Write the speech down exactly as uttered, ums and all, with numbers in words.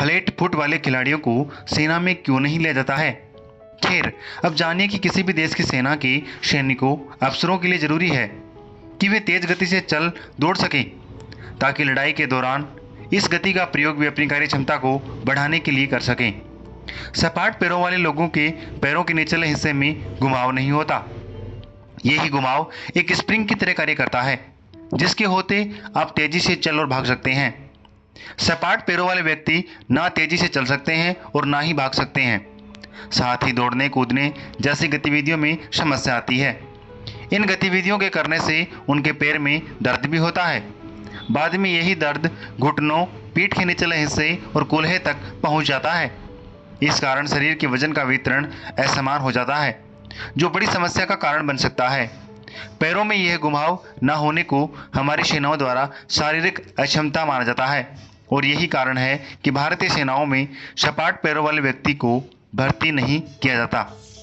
Flat foot वाले खिलाड़ियों को सेना में क्यों नहीं लिया जाता है? खैर, अब जानिए कि किसी भी देश की सेना के सैनिकों अफसरों के लिए जरूरी है कि वे तेज गति से चल दौड़ सकें, ताकि लड़ाई के दौरान इस गति का प्रयोग वे अपनी कार्य क्षमता को बढ़ाने के लिए कर सकें। सपाट पैरों वाले लोगों के पैरों के निचले हिस्से में घुमाव नहीं होता। यही घुमाव एक स्प्रिंग की तरह कार्य करता है, जिसके होते आप तेजी से चल और भाग सकते हैं। सपाट पैरों वाले व्यक्ति ना तेजी से चल सकते हैं और ना ही भाग सकते हैं। साथ ही दौड़ने कूदने जैसी गतिविधियों में समस्या आती है। इन गतिविधियों के करने से उनके पैर में दर्द भी होता है। बाद में यही दर्द घुटनों, पीठ के निचले हिस्से और कूल्हे तक पहुंच जाता है। इस कारण शरीर के वजन का वितरण असमान हो जाता है, जो बड़ी समस्या का कारण बन सकता है। पैरों में यह घुमाव न होने को हमारी सेनाओं द्वारा शारीरिक अक्षमता माना जाता है, और यही कारण है कि भारतीय सेनाओं में सपाट पैरों वाले व्यक्ति को भर्ती नहीं किया जाता।